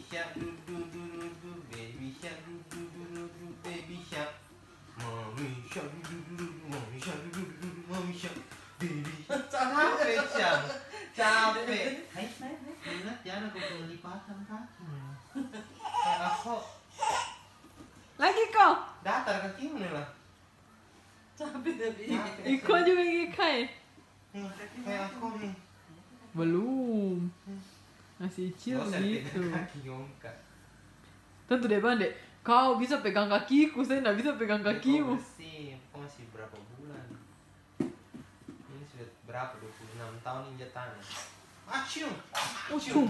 shark du du du du du, baby shark du du du du du, baby shark. Mommy shark du du du du, mommy shark du du du du, mommy shark. Baby capek Cang, capek. Hai, ingat jangan aku kelipatan kaki. Kayak aku. Lagi kok. Datar kakimu nih lah. Capek tapi. Iko juga ngikai. Kayak aku nih. Belum. Masih chill gitu. Kaki ngongkak. Tentu deh Bang dek. Kau bisa pegang kakiku, saya nggak bisa pegang kakimu. Kau masih berapa bulan? Ini sudah berapa? 26 tahun injak tanah. Acium. Ucung.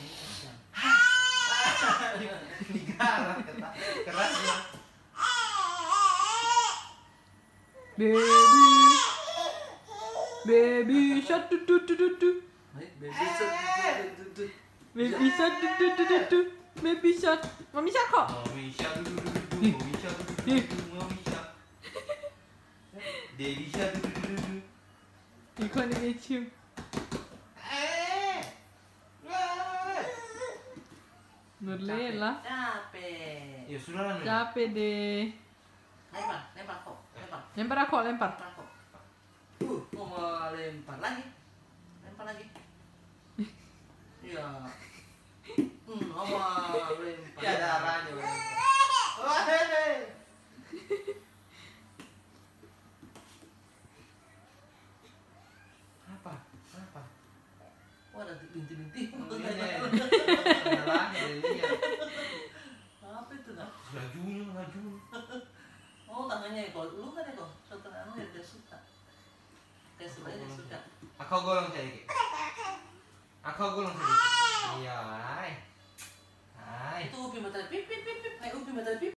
Digarap kerasnya. Baby shark du du du du du. Baby shark du du du. Baby shark du du du du du. Baby shark. Mami shark kok. Mommy shark du du du du, mommy shark du du du du, mommy shark. Daddy shark du du du du. Iko nih cium. Noela. Capek. Ya sudah lah. Capek deh. Lempar kok. Lempar aku, lempar. Mau lempar lagi. Lempar lagi. Ya. Mau lempar. Ya darahnya lempar. Wah, hehe. Apa? Wah, ada binti-binti. Apa itu dah? Laju. Oh, tangannya itu. Lu kan itu. Setelah dia suka. Kayak sebenarnya dia suka. Aku golong sedikit. Iya. Itu ubi matahari pip pip pip pip. Ubi matahari pip.